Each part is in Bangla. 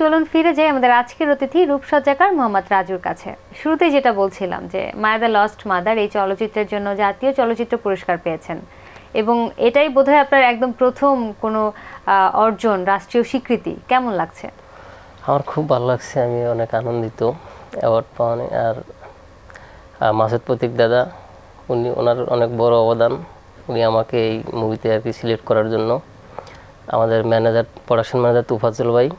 চলুন ফিরে যাই আমাদের আজকের অতিথি রূপসজ্জাকার মোহাম্মদ রাজুর কাছে। শুরুতেই যেটা বলছিলাম যে মায়া দ্য লস্ট মাদার এই চলচ্চিত্রের জন্য জাতীয় চলচ্চিত্র পুরস্কার পেয়েছেন এবং এটাই বোধহয় আপনার একদম প্রথম কোনো অর্জন, রাষ্ট্রীয় স্বীকৃতি। কেমন লাগছে? আমার খুব ভালো লাগছে, আমি অনেক আনন্দিত অ্যাওয়ার্ড পাওয়া। আর মাসুদ প্রতীক দাদা, ওনার অনেক বড় অবদান। উনি আমাকে এই মুভিতে আর কি সিলেক্ট করার জন্য, আমাদের ম্যানেজার, প্রোডাকশন ম্যানেজার তুফাজ্জল ভাই,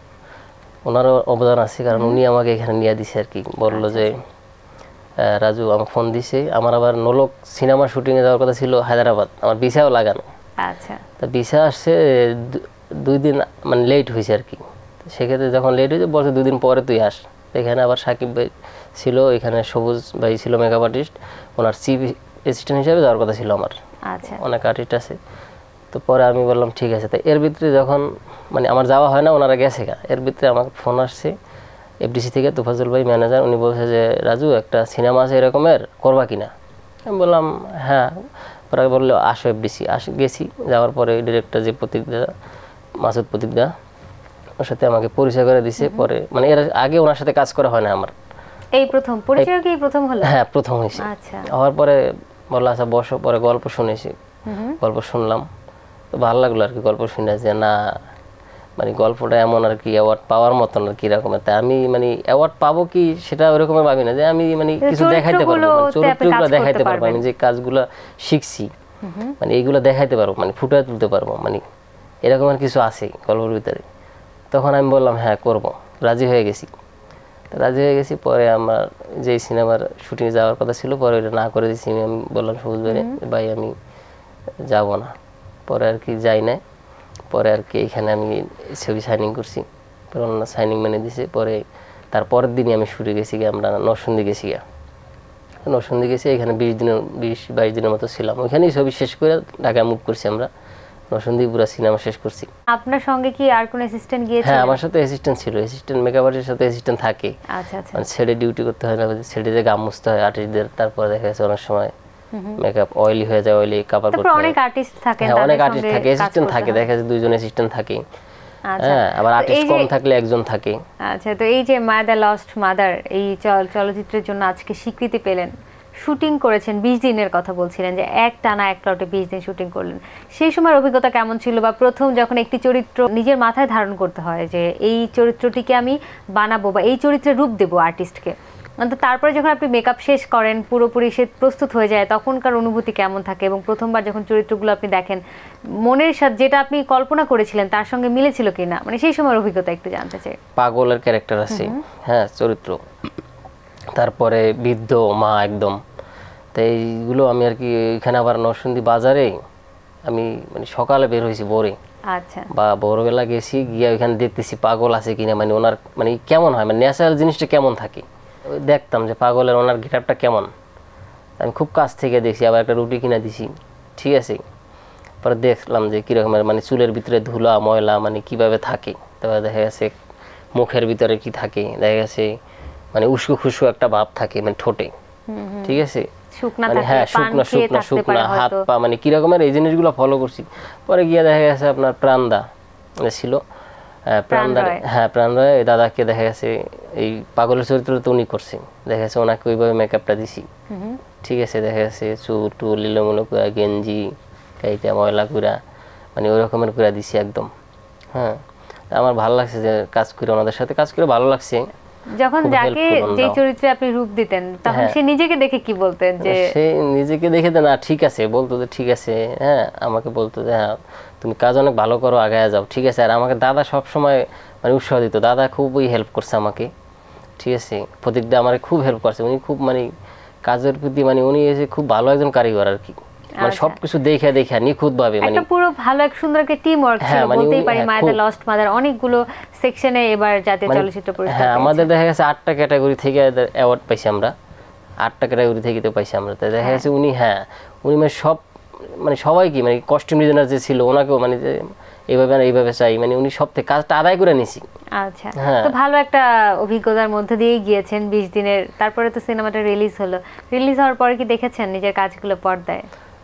ওনারও অবদান আছে, কারণ উনি আমাকে এখানে নিয়ে দিছে আর কি। বললো যে রাজু, আমাকে ফোন দিছে। আমার আবার নোলক সিনেমা শুটিংয়ে যাওয়ার কথা ছিল হায়দ্রাবাদ, আমার ভিসাও লাগানো। আচ্ছা, তা ভিসা আসছে 2 দিন মানে লেট হয়েছে আর কি। সেক্ষেত্রে যখন লেট হয়েছে বলছে 2 দিন পরে তুই আস। এখানে আবার সাকিব ভাই ছিল, এখানে সবুজ ভাই ছিল মেকআপ আর্টিস্ট, ওনার চিফ অ্যাসিস্ট্যান্ট হিসাবে যাওয়ার কথা ছিল আমার। আচ্ছা, অনেক আর্টিস্ট আছে। তো পরে আমি বললাম ঠিক আছে। তাই এর ভিতরে যখন মানে আমার যাওয়া হয় না, ওনারা গেছে গা, এর ভিতরে আমাকে ফোন আসছে এফডিসি থেকে, তুফাজ্জল ভাই ম্যানেজার, উনি বলছে যে রাজু একটা সিনেমা আছে এরকমের, করবা কিনা? আমি বললাম হ্যাঁ। পরে বললো আসো এফডিসি। গেছি। যাওয়ার পরে ডিরেক্টর যে প্রতীকদা, মাসুদ প্রতীকদা, ওর সাথে আমাকে পরিচয় করে দিছে। পরে মানে এর আগে ওনার সাথে কাজ করা হয় না আমার, এই প্রথম পরিচয়। কি প্রথম হলো? হ্যাঁ, প্রথম হয়েছে। আচ্ছা, হওয়ার পরে বললো আচ্ছা বসো। পরে গল্প শুনেছি, গল্প শুনলাম, তো ভালো লাগলো আর কি। গল্প শুনে যে না মানে গল্পটা এমন আর কি অ্যাওয়ার্ড পাওয়ার মতন আর কি রকমের। তাই আমি মানে অ্যাওয়ার্ড পাবো কি সেটা ওরকমের ভাবি না, যে আমি মানে কিছু দেখাইতে পারবো, চরিত্রগুলো দেখাইতে পারবো, আমি যে কাজগুলো শিখছি মানে এইগুলো দেখাইতে পারবো, মানে ফুটিয়ে তুলতে পারবো, মানে এরকমের কিছু আছে গল্পের ভিতরে। তখন আমি বললাম হ্যাঁ করবো, রাজি হয়ে গেছি। রাজি হয়ে গেছি। পরে আমার যে সিনেমার শুটিংয়ে যাওয়ার কথা ছিল, পরে ওটা না করে দিয়েছি। আমি বললাম সবুজ ভাই আমি যাব না। পরে আর কি যাই না। পরে আর কি এখানে আমি ছবি সাইনিং করছি, পরে ওনারা সাইনিং মেনে দিয়েছে। পরে তারপরের দিনই আমি শুটে গেছি গিয়ে, আমরা নরসিংদী গেছি গিয়া। নরসিংদী গেছি, এখানে 20-22 দিনের মতো ছিলাম। ওইখানেই ছবি শেষ করে ঢাকায় মুভ করছি আমরা। নরসিংদী পুরো সিনেমা শেষ করছি। আপনার সঙ্গে কি আর কোন অ্যাসিস্ট্যান্ট গিয়েছিল? হ্যাঁ, আমার সাথে অ্যাসিস্ট্যান্ট ছিল। অ্যাসিস্ট্যান্ট মেকআপ আর্টিস্টের সাথে অ্যাসিস্ট্যান্ট থাকে। আচ্ছা আচ্ছা, মানে ছেড়ে ডিউটি করতে হয় না, ছেড়ে যে গাম মুছতে হয় আর্টিস্টদের। তারপরে দেখা যাচ্ছে অনেক সময় মেকআপ অয়েলি হয়ে যায়, অয়েলি কভার করতে হয়। অনেক আর্টিস্ট থাকে, হ্যাঁ অনেক আর্টিস্ট থাকে, অ্যাসিস্ট্যান্ট থাকে, দেখা যাচ্ছে 2জন অ্যাসিস্ট্যান্ট থাকে। হ্যাঁ, আবার আর্টিস্ট কম থাকলে একজন থাকে। আচ্ছা, তো এই যে মায়া দ্য লস্ট মাদার এই চলচ্চিত্রের জন্য আজকে স্বীকৃতি পেলেন, শুটিং করেছেন 20 দিনের কথা বলছিলেন, যে এক টানা এক প্লটে 20 দিন শুটিং করলেন। সেই সময়ের অভিজ্ঞতা কেমন ছিল? বা প্রথম যখন একটি চরিত্র নিজের মাথায় ধারণ করতে হয় যে এই চরিত্রটিকে আমি বানাবো বা এই চরিত্রে রূপ দেবো আর্টিস্টকে, তারপরে যখন আপনি মেকআপ শেষ করেন, পুরোপুরি সে প্রস্তুত হয়ে যায়, তখনকার অনুভূতি কেমন থাকে? এবং প্রথমবার যখন চরিত্রগুলো আপনি দেখেন, মনের সাথে যেটা আপনি কল্পনা করেছিলেন তার সঙ্গে মিলেছিল কিনা, মানে সেই সময়ের অভিজ্ঞতা একটু জানতে চাই। পাগলের ক্যারেক্টার আছে, হ্যাঁ চরিত্র, তারপরে বৃদ্ধ মা একদম। তো এইগুলো আমি আর কি এখানে আবার নরসিংদী বাজারে আমি মানে সকালে বের হয়েছি ভোরে। আচ্ছা, বা ভোরবেলা গেছি, গিয়ে ওইখানে দেখতেছি পাগল আছে কিনা, মানে ওনার মানে কেমন হয়, মানে ন্যাচারাল জিনিসটা কেমন থাকে, দেখতাম যে পাগলের ওনার গেটআপটা কেমন। আমি খুব কাছ থেকে দেখছি। আবার একটা রুটি কিনে দিছি, ঠিক আছে। পরে দেখলাম যে কীরকমের মানে চুলের ভিতরে ধুলা ময়লা মানে কিভাবে থাকে। তারপরে দেখা গেছে মুখের ভিতরে কি থাকে, দেখা গেছে মানে উস্কো খুস্কো একটা ভাব থাকে মানে ঠোঁটে, ঠিক আছে। মানে হ্যাঁ শুকনা শুকনা শুকনা হাত পা মানে কিরকমের, এই জিনিসগুলো ফলো করছি। পরে গিয়ে দেখা গেছে আপনার প্রাণদা মানে ছিল, প্রাণদা, হ্যাঁ প্রাণদা দাদাকে দেখা গেছে এই পাগলের চরিত্র তো উনি করছে। দেখা গেছে ওনাকে ওইভাবে মেকআপটা দিছি, ঠিক আছে। দেখা গেছে চুল টুল লিলোমুলো কুড়া, গেঞ্জি কাইটা ময়লা কুড়া, মানে ওই রকমের কুড়া দিছি একদম। হ্যাঁ, আমার ভালো লাগছে যে কাজ করে, ওনাদের সাথে কাজ করে ভালো লাগছে। যখন যাকে যে চরিত্রে আপনি রূপ দিতেন তখন সে নিজেকে দেখে কি বলতেন? যে সে নিজেকে দেখে না ঠিক আছে বলতো যে ঠিক আছে, হ্যাঁ আমাকে বলতো যে হ্যাঁ তুমি কাজ অনেক ভালো করো, আগায় যাও, ঠিক আছে। আর আমাকে দাদা সব সময় মানে উৎসাহ দিত, দাদা খুবই হেল্প করছে আমাকে, ঠিক আছে। প্রতীকদা আমার খুব হেল্প করছে, উনি খুব মানে কাজের প্রতি মানে উনি এসে খুব ভালো একজন কারিগর আর কি, মানে সবকিছু দেখে দেখে নিখুঁত ভাবে মানে একটা পুরো ভালো এক সুন্দর একটা টিম ওয়ার্ক ছিল বলতেই পারি। মায়া দ্য লস্ট মাদার অনেকগুলো সেকশনে এবার জাতীয় চলচ্চিত্র পুরস্কার। হ্যাঁ, আমাদের দেখা গেছে 8টা ক্যাটাগরি থেকে অ্যাওয়ার্ড পাইছি আমরা, 8টা ক্যাটাগরি থেকে তো পাইছি আমরা। তাই দেখা গেছে উনি, হ্যাঁ উনি মানে সব মানে সবাইকে মানে কস্টিউম ডিজাইনার যে ছিল ওনাকেও মানে যে এইভাবে না এইভাবে চাই, মানে উনি সব থেকে কাজটা আদায় করে নিছি। আচ্ছা, তো ভালো একটা অভিজ্ঞতার মধ্যে দিয়েই গিয়েছেন 20 দিনের। তারপরে তো সিনেমাটা রিলিজ হলো, রিলিজ হওয়ার পরে কি দেখেছেন নিজের কাজগুলো পর্দায়?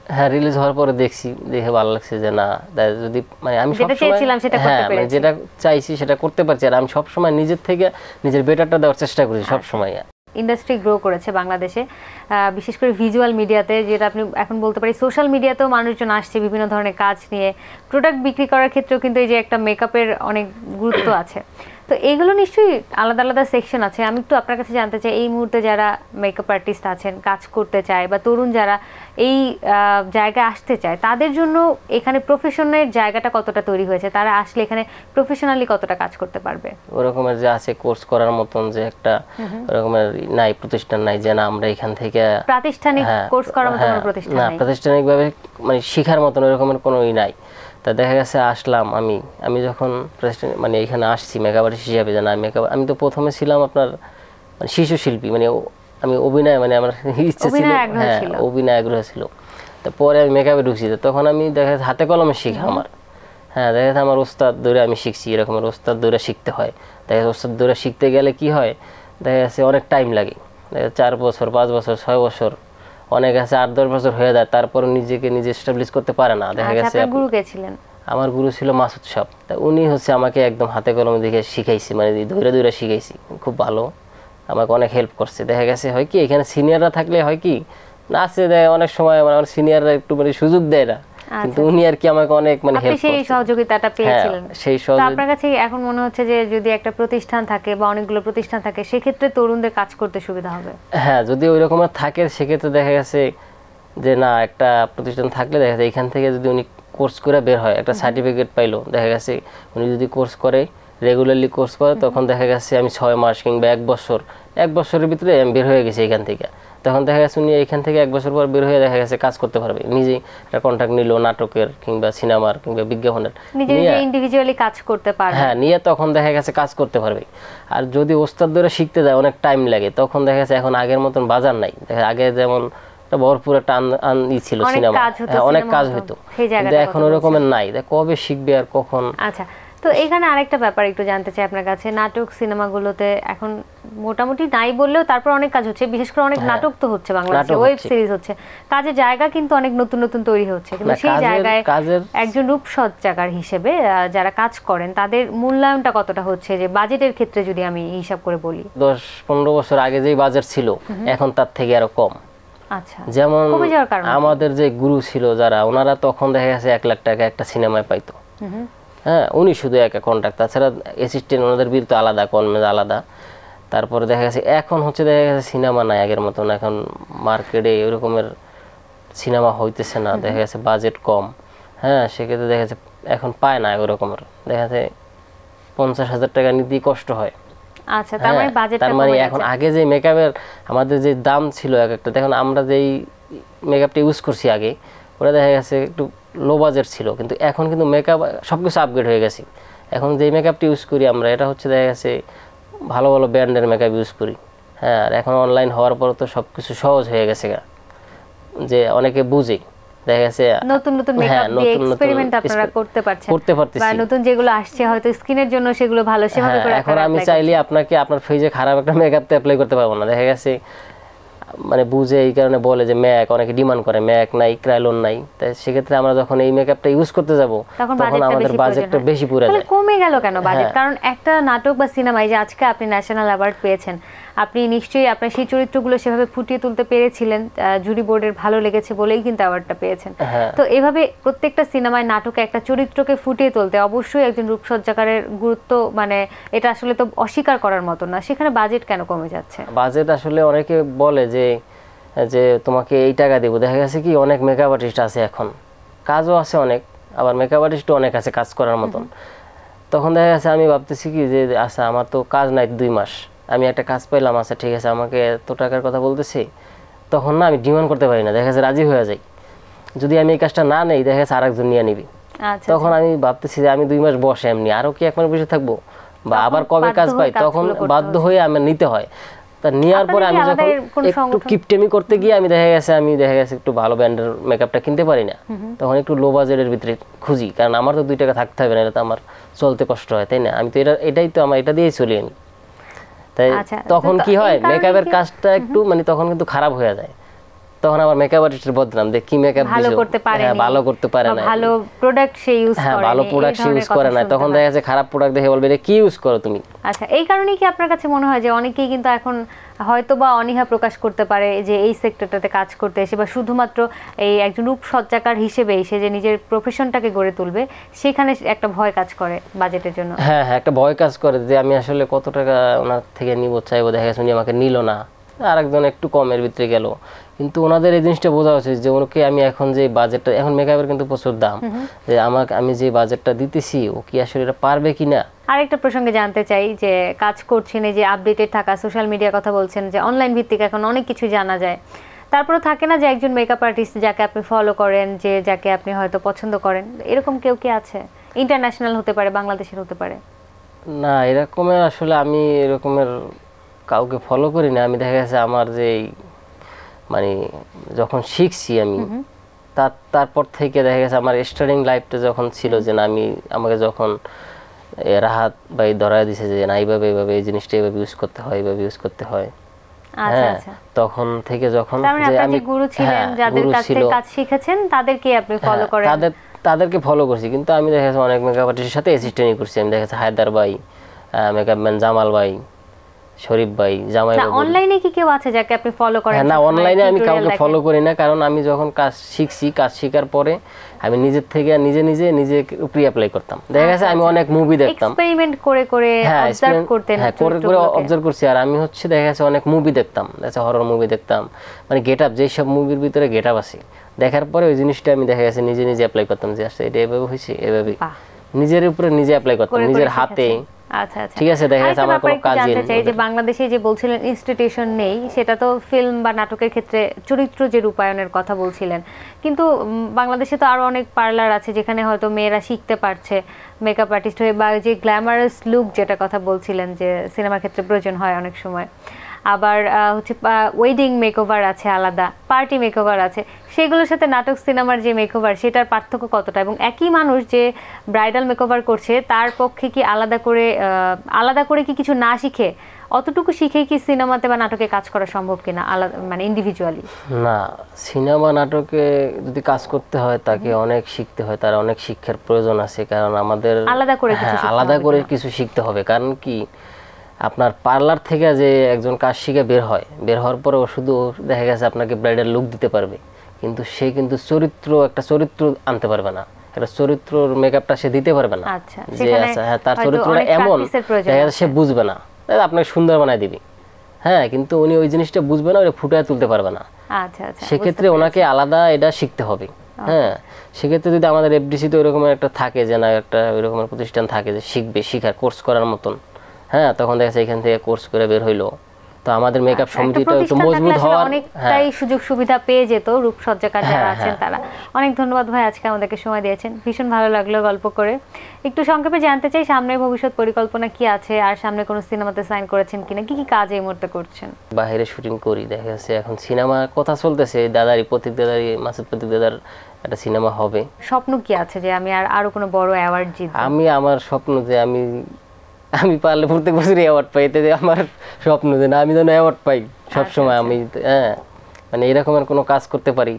হ্যাঁ রিলিজ হওয়ার পরে দেখছি, দেখে ভালো লাগছে যে না যদি মানে আমি যেটা চেয়েছিলাম সেটা করতে হ্যাঁ মানে যেটা চাইছি সেটা করতে পারছি, আর আমি সবসময় নিজের থেকে নিজের বেটারটা দেওয়ার চেষ্টা করি সবসময়। ইন্ডাস্ট্রি গ্রো করেছে বাংলাদেশে, বিশেষ করে ভিজুয়াল মিডিয়াতে, যেটা আপনি এখন বলতে পারি সোশ্যাল মিডিয়াতেও মানুষজন আসছে বিভিন্ন ধরনের কাজ নিয়ে, প্রোডাক্ট বিক্রি করার ক্ষেত্রেও কিন্তু এই যে একটা মেকআপের অনেক গুরুত্ব আছে। তো এইগুলো নিশ্চয়ই আলাদা আলাদা সেকশন আছে। আমি একটু আপনার কাছে জানতে চাই, এই মুহূর্তে যারা মেকআপ আর্টিস্ট আছেন, কাজ করতে চায়, বা তরুণ যারা এই জায়গায় আসতে চায়, তাদের জন্য এখানে প্রফেশনের জায়গাটা কতটা তৈরি হয়েছে? তারা আসলে এখানে প্রফেশনালি কতটা কাজ করতে পারবে? ওরকমের যে আছে কোর্স করার মতন যে একটা ওরকমের নাই, প্রতিষ্ঠান নাই যে না আমরা এখান থেকে প্রাতিষ্ঠানিক কোর্স করার মতো কোনো প্রতিষ্ঠান না, নাই, প্রাতিষ্ঠানিকভাবে মানে শেখার মতন এরকমের কোনোই নাই। তা দেখা গেছে আসলাম আমি যখন মানে এখানে আসছি মেকআপ আর্টিস্ট হিসাবে, যে না আমি তো প্রথমে ছিলাম আপনার মানে শিশু শিল্পী, মানে আমি অভিনয় মানে আমার ইচ্ছে ছিল, হ্যাঁ অভিনয় আগ্রহ ছিল। তো পরে আমি মেকআপে ঢুকছি, তখন আমি দেখা যাচ্ছে হাতে কলমে শিখা আমার, হ্যাঁ দেখা যাচ্ছে আমার ওস্তাদ ধরে আমি শিখছি, এরকমের ওস্তাদ ধরে শিখতে হয়। দেখা যাচ্ছে ওস্তাদ ধরে শিখতে গেলে কি হয়, দেখা যাচ্ছে অনেক টাইম লাগে, দেখা যাচ্ছে 4 বছর 5 বছর 6 বছর, অনেক আছে 8-10 বছর হয়ে যায়, তারপরে নিজেকে নিজে এস্টাবলিশ করতে পারে না। দেখা গেছে গুরু কে ছিলেন? আমার গুরু ছিল মাসুদ সাহেব। তা উনি হচ্ছে আমাকে একদম হাতে কলমে দেখে শিখাইছি, মানে ধরে ধরে শিখাইছি, খুব ভালো, আমাকে অনেক হেল্প করছে। দেখা গেছে হয় কি এখানে সিনিয়ররা থাকলে হয় কি নাচে দেয়, অনেক সময় আমার সিনিয়ররা একটু মানে সুযোগ দেয় না, কিন্তু উনি আর কি আমাকে অনেক মানে হেল্প করছে, সেই সহযোগিতাটা পেয়েছিলেন। সেই সহযোগিতা আপনার কাছে এখন মনে হচ্ছে যে যদি একটা প্রতিষ্ঠান থাকে বা অনেকগুলো প্রতিষ্ঠান থাকে, সেক্ষেত্রে তরুণদের কাজ করতে সুবিধা হবে? হ্যাঁ যদি ওই রকমের থাকে সেক্ষেত্রে দেখা গেছে যে না একটা প্রতিষ্ঠান থাকলে দেখা যায় এখান থেকে যদি উনি কোর্স করে বের হয়, একটা সার্টিফিকেট পাইলো, দেখা গেছে উনি যদি কোর্স করে রেগুলারলি কোর্স করে, তখন দেখা গেছে আমি 6 মাস কিংবা 1 বছরের ভিতরে আমি বের হয়ে গেছি এখান থেকে, তখন দেখা গেছে উনি এখান থেকে 1 বছর পর বের হয়ে দেখা গেছে কাজ করতে পারবে, নিজেই একটা কন্ট্রাক্ট নিল নাটকের কিংবা সিনেমার কিংবা বিজ্ঞাপনের, নিজে ইন্ডিভিজুয়ালি কাজ করতে পারবে, হ্যাঁ নিয়ে তখন দেখা গেছে কাজ করতে পারবে। আর যদি ওস্তাদ ধরে শিখতে যায় অনেক টাইম লাগে, তখন দেখা গেছে এখন আগের মতন বাজার নাই, আগে যেমন ভরপুর একটা ছিল সিনেমা, অনেক কাজ হতো, কিন্তু এখন ওরকমের নাই, কবে শিখবে আর কখন। আচ্ছা, তো এখানে আরেকটা ব্যাপার একটু জানতে চাই আপনার কাছে, নাটক সিনেমাগুলোতে এখন মোটামুটি নাই বললেও তারপর অনেক কাজ হচ্ছে, বিশেষ করে অনেক নাটক তো হচ্ছে বাংলাদেশে, ওয়েব সিরিজ হচ্ছে, কাজের জায়গা কিন্তু অনেক নতুন নতুন তৈরি হচ্ছে, কিন্তু সেই জায়গায় একজন রূপসজ্জাকার হিসেবে যারা কাজ করেন তাদের মূল্যায়নটা কতটা হচ্ছে? যে বাজেটের ক্ষেত্রে যদি আমি হিসাব করে বলি, 10-15 বছর আগে যেই বাজেট ছিল এখন তার থেকে আরো কম। আচ্ছা, যেমন আমাদের যে গুরু ছিল যারা, ওনারা তখন দেখা গেছে 1 লাখ টাকা একটা সিনেমায় পাইতো, হ্যাঁ উনি শুধু একা কন্ট্রাক্ট, তাছাড়া অ্যাসিস্ট্যান্ট ওনাদের বিল তো আলাদা, কনমেজ আলাদা। তারপরে দেখা গেছে এখন হচ্ছে দেখা গেছে সিনেমা নাই আগের মতন, এখন মার্কেটে এরকমের সিনেমা হইতেছে না, দেখা গেছে বাজেট কম, হ্যাঁ সেক্ষেত্রে দেখা যাচ্ছে এখন পায় না ওরকমের, দেখা যাচ্ছে 50,000 টাকা নিতেই কষ্ট হয়। আচ্ছা, তার মানে বাজেটটা তার মানে এখন আগে যে মেকআপের আমাদের যে দাম ছিল এক একটা, দেখুন আমরা যেই মেকআপটা ইউজ করছি আগে, ওটা দেখা গেছে একটু লো বাজেট ছিল, কিন্তু এখন কিন্তু মেকআপ সবকিছু আপগ্রেড হয়ে গেছে। এখন যেই মেকআপটা ইউজ করি আমরা, এটা হচ্ছে দেখা গেছে ভালো ভালো ব্র্যান্ডের মেকআপ ইউজ করি, হ্যাঁ আর এখন অনলাইন হওয়ার পর তো সবকিছু সহজ হয়ে গেছে, যে অনেকে বুঝে, দেখা গেছে নতুন নতুন মেকআপ দিয়ে এক্সপেরিমেন্ট আপনারা করতে পারতেছি, বা নতুন যেগুলো আসছে হয়তো স্কিনের জন্য সেগুলো ভালো, সেভাবে করে এখন আমি চাইলে আপনাকে আপনার ফেজে খারাপ একটা মেকআপ তো অ্যাপ্লাই করতে পারবো না, দেখা গেছে মানে বুঝে এই কারণে বলে যে ম্যাক, অনেকে ডিমান্ড করে ম্যাক নাই, ক্রাইলন নাই, তাই সেক্ষেত্রে আমরা যখন এই মেকআপটা ইউজ করতে যাব তখন আমাদের বাজেটটা বেশি পড়ে যায়। কমে গেল কেন বাজেট? কারণ একটা নাটক বা সিনেমায় যে আজকে আপনি ন্যাশনাল অ্যাওয়ার্ড পেয়েছেন, আপনি নিশ্চয়ই আপনার সেই চরিত্রগুলো সেভাবে ফুটিয়ে তুলতে পেরেছিলেন, জুরি বোর্ডের ভালো লেগেছে বলেই কিন্তু অ্যাওয়ার্ডটা পেয়েছেন। তো এভাবে প্রত্যেকটা সিনেমায় নাটকে একটা চরিত্রকে ফুটিয়ে তুলতে অবশ্যই একজন রূপসজ্জাকারের গুরুত্ব, মানে এটা আসলে তো অস্বীকার করার মতো না। সেখানে বাজেট কেন কমে যাচ্ছে? বাজেট আসলে অনেকে বলে যে যে তোমাকে এই টাকা দেবো, দেখা গেছে কি অনেক মেকআপ আর্টিস্ট আছে, এখন কাজও আছে অনেক, আবার মেকআপ আর্টিস্টও অনেক আছে কাজ করার মতন। তখন দেখা গেছে আমি ভাবতেছি কি যে আচ্ছা আমার তো কাজ নাই 2 মাস, আমি একটা কাজ পাইলাম, আচ্ছা ঠিক আছে আমাকে এত টাকার কথা বলতেছি, তখন না আমি ডিমান্ড করতে পারি না, দেখা যাচ্ছে রাজি হয়ে যাই, যদি আমি এই কাজটা না নেই দেখা যাচ্ছে আরেকজন নিয়ে নিবি। তখন আমি ভাবতেছি যে আমি 2 মাস বসে এমনি আরও কি 1 মাস বসে থাকবো, বা আবার কবে কাজ পাই, তখন বাধ্য হয়ে আমার নিতে হয়। তা নেওয়ার পরে আমি যখন একটু কিপটেমি করতে গিয়ে আমি দেখা গেছে একটু ভালো ব্র্যান্ডের মেকআপটা কিনতে পারি না, তখন একটু লো বাজেটের ভিতরে খুঁজি, কারণ আমার তো 2 টাকা থাকতে হবে না, এটা তো আমার চলতে কষ্ট হয়, তাই না? আমি তো এটাই তো আমার এটা দিয়েই চলি আমি, তাই তখন কি হয় মেকআপের কাজটা একটু মানে তখন কিন্তু খারাপ হয়ে যায়, তখন আমার মেকআপ আর্টিস্টের বদনাম, দেখ কি মেকআপ ভালো দিছো, করতে পারে হ্যাঁ ভালো করতে পারে না, ভালো প্রোডাক্ট সে ইউজ করে, ভালো প্রোডাক্ট ইউজ করে না, তখন দেখা যাচ্ছে খারাপ প্রোডাক্ট দেখে বলবে এটা কি ইউজ করো তুমি। আচ্ছা, এই কারণেই কি আপনার কাছে মনে হয় যে অনেকেই কিন্তু এখন হয়তো বা অনীহা প্রকাশ করতে পারে যে এই সেক্টরটাতে কাজ করতে এসে, বা শুধুমাত্র এই একজন রূপসজ্জাকার হিসেবে এসে যে নিজের প্রফেশনটাকে গড়ে তুলবে, সেখানে একটা ভয় কাজ করে বাজেটের জন্য? হ্যাঁ হ্যাঁ, একটা ভয় কাজ করে যে আমি আসলে কত টাকা ওনার থেকে নিব চাইবো, দেখা গেছে উনি আমাকে নিল না, আরেকজন একটু কমের ভিতরে গেল, কিন্তু ওনাদের এই জিনিসটা বোঝা উচিত যে ওকে আমি এখন যে বাজেটটা, এখন মেকআপের কিন্তু প্রচুর দাম, যে আমি যে বাজেটটা দিতেছি ও কি আসলে এটা পারবে কিনা। আরেকটা প্রসঙ্গে জানতে চাই যে কাজ করছেন, এই যে আপডেটেড থাকা, সোশ্যাল মিডিয়ার কথা বলছেন যে অনলাইন ভিত্তিক এখন অনেক কিছু জানা যায়, তারপরে থাকে না যে একজন মেকআপ আর্টিস্ট যাকে আপনি ফলো করেন, যে যাকে আপনি হয়তো পছন্দ করেন, এরকম কেউ কি আছে? ইন্টারন্যাশনাল হতে পারে, বাংলাদেশের হতে পারে। না, এরকমের আসলে আমি এরকমের কাউকে ফলো করি না। আমি দেখা গেছে আমার যে মানে যখন শিখছি আমি, তারপর থেকে দেখা গেছে আমার স্টার্টিং লাইফটা যখন ছিল যে না আমাকে যখন রাহাত ভাই ধরায় দিছে যে না এইভাবে এই জিনিসটা এইভাবে ইউজ করতে হয়, এইভাবে ইউজ করতে হয়, তখন থেকে যখন যে আমি গুরু ছিলেন, যাদের কাছ থেকে কাজ শিখেছেন তাদেরকে আপনি ফলো করেন? তাদেরকে ফলো করছি, কিন্তু আমি দেখা গেছে অনেক মেকআপ আর্টিস্টের সাথে অ্যাসিস্ট্যান্টই করছি। আমি দেখা গেছে হায়দার ভাই, মেকআপম্যান জামাল ভাই, শরীফ ভাই, জামাই বাবু। অনলাইনে কি কেউ আছে যাকে আপনি ফলো করেন? না, অনলাইনে আমি কাউকে ফলো করি না, কারণ আমি যখন কাজ শিখছি, কাজ শেখার পরে আমি নিজের থেকে নিজে উপরে অ্যাপ্লাই করতাম। দেখা গেছে আমি অনেক মুভি দেখতাম, এক্সপেরিমেন্ট করে অবজার্ভ করতেন, করে অবজার্ভ করছি। আর আমি হচ্ছে দেখা গেছে অনেক মুভি দেখতাম, দেখা হরর মুভি দেখতাম, মানে গেটআপ, যেই সব মুভির ভিতরে গেটআপ আছে, দেখার পরে ওই জিনিসটা আমি দেখা গেছে নিজে অ্যাপ্লাই করতাম যে আসলে এটা এভাবে হয়েছে, এভাবে নিজের উপরে নিজে অ্যাপ্লাই করতাম, নিজের হাতে। আচ্ছা আচ্ছা, ঠিক আছে। দেখা যাচ্ছে আমার কোনো কাজই জানতে চাই যে বাংলাদেশে যে বলছিলেন ইনস্টিটিউশন নেই, সেটা তো ফিল্ম বা নাটকের ক্ষেত্রে চরিত্র যে রূপায়ণের কথা বলছিলেন, কিন্তু বাংলাদেশে তো আরো অনেক পার্লার আছে যেখানে হয়তো মেয়েরা শিখতে পারছে মেকআপ আর্টিস্ট হয়ে, বা যে গ্ল্যামারাস লুক যেটা কথা বলছিলেন যে সিনেমার ক্ষেত্রে প্রয়োজন হয় অনেক সময়, আবার হচ্ছে ওয়েডিং মেকওভার আছে, আলাদা পার্টি মেকওভার আছে, সেগুলোর সাথে নাটক সিনেমার যে মেকওভার সেটার পার্থক্য কতটা? এবং একই মানুষ যে ব্রাইডাল মেকওভার করছে তার পক্ষে কি আলাদা করে কি কিছু না শিখে, অতটুকু শিখেই কি সিনেমাতে বা নাটকে কাজ করা সম্ভব কিনা আলাদা, মানে ইন্ডিভিজুয়ালি? না, সিনেমা নাটকে যদি কাজ করতে হয় তাকে অনেক শিখতে হয়, তার অনেক শিক্ষার প্রয়োজন আছে, কারণ আমাদের আলাদা করে কিছু শিখতে হবে। কারণ কি, আপনার পার্লার থেকে যে একজন কাজ শিখে বের হওয়ার পরে ও শুধু দেখা গেছে আপনাকে ব্রাইডাল লুক দিতে পারবে, কিন্তু সে কিন্তু একটা চরিত্র আনতে পারবে না, একটা চরিত্রর মেকআপটা সে দিতে পারবে না। যে তার চরিত্রটা এমন দেখা গেছে সে বুঝবে না, আপনাকে সুন্দর বানায় দিবে, হ্যাঁ, কিন্তু উনি ওই জিনিসটা বুঝবে না, ওটা ফুটিয়ে তুলতে পারবে না। সেক্ষেত্রে ওনাকে আলাদা এটা শিখতে হবে। হ্যাঁ, সেক্ষেত্রে যদি আমাদের এফডিসিতে ওই রকমের একটা থাকে যে না, একটা ওই রকমের প্রতিষ্ঠান থাকে যে শিখার কোর্স করার মতন, হ্যাঁ, তখন দেখা যাচ্ছে এখান থেকে কোর্স করে বের হইলো, তো আমাদের মেকআপ সমিতিটা একটু মজবুত হওয়ার অনেকটাই সুযোগ সুবিধা পেয়ে যেত রূপসজ্জাকার যারা আছেন তারা। অনেক ধন্যবাদ ভাই, আজকে আমাদেরকে সময় দিয়েছেন, ভীষণ ভালো লাগলো গল্প করে। একটু সংক্ষেপে জানতে চাই সামনের ভবিষ্যৎ পরিকল্পনা কি আছে, আর সামনে কোনো সিনেমাতে সাইন করেছেন কিনা, কি কাজ এই মুহূর্তে করছেন? বাইরে শুটিং করি, দেখা যাচ্ছে এখন সিনেমা কথা চলতেছে, প্রতীক দাদারি মাসুদ প্রতীক দাদার একটা সিনেমা হবে। স্বপ্ন কি আছে যে আমি আরো কোনো বড় অ্যাওয়ার্ড জিতব? আমার স্বপ্ন যে আমি পারলে প্রত্যেক বছরই অ্যাওয়ার্ড পাই, এতে আমার স্বপ্ন যে না আমি যেন অ্যাওয়ার্ড পাই সবসময়। আমি মানে এরকমের কোনো কাজ করতে পারি,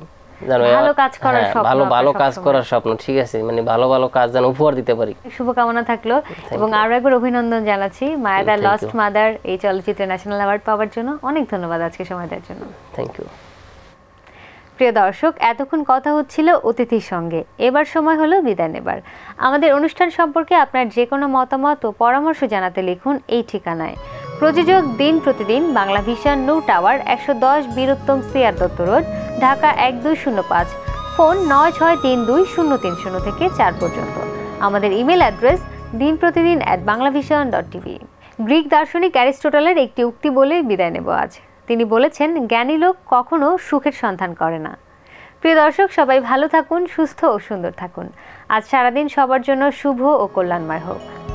ভালো কাজ করার স্বপ্ন। ঠিক আছে, মানে ভালো কাজ যেন উপহার দিতে পারি। শুভকামনা থাকলো, এবং আরো একবার অভিনন্দন জানাচ্ছি মায়া দ্য লস্ট মাদার এই চলচ্চিত্রে ন্যাশনাল অ্যাওয়ার্ড পাওয়ার জন্য। অনেক ধন্যবাদ আজকে সময় দেওয়ার জন্য। Thank you. প্রিয় দর্শক, এতক্ষণ কথা হচ্ছিল অতিথির সঙ্গে, এবার সময় হলো বিদায় নেবার। আমাদের অনুষ্ঠান সম্পর্কে আপনার যে কোনো মতামত ও পরামর্শ জানাতে লিখুন এই ঠিকানায়। প্রযোজক দিন প্রতিদিন, Bangla vision, new tower, 110 Biruttam CR Dutta road, Dhaka 1205, phone 96320300 থেকে 4 পর্যন্ত। আমাদের ইমেল অ্যাড্রেস dinprotidin@banglavision.tv। গ্রিক দার্শনিক অ্যারিস্টটলের একটি উক্তি বলে বিদায় নেব আজ। তিনি বলেছেন, জ্ঞানী লোক কখনো সুখের সন্ধান করে না। প্রিয় দর্শক, সবাই ভালো থাকুন, সুস্থ ও সুন্দর থাকুন। আজ সারাদিন সবার জন্য শুভ ও কল্যাণময় হোক।